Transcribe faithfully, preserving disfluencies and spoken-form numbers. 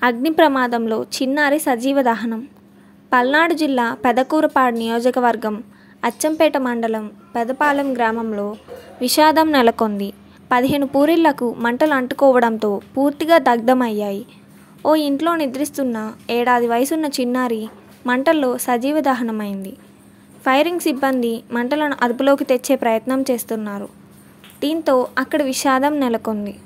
అగ్ని ప్రమాదంలో చిన్నారి సజీవ దహనం. పల్నాడు జిల్లా పెదకూరపాడు నియోజకవర్గం అచ్చంపేట మండలం పెదపాలెం గ్రామంలో విషాదం నెలకొంది. పదిహేను పూరిళ్లకు మంటలు అంటుకోవడంతో పూర్తిగా దగ్ధమయ్యాయి. ఓ ఇంట్లో నిద్రిస్తున్న ఏడాది వయసున్న చిన్నారి మంటల్లో సజీవ దహనమైంది. ఫైరింగ్ సిబ్బంది మంటలను అదుపులోకి తెచ్చే ప్రయత్నం చేస్తున్నారు. దీంతో అక్కడ విషాదం నెలకొంది.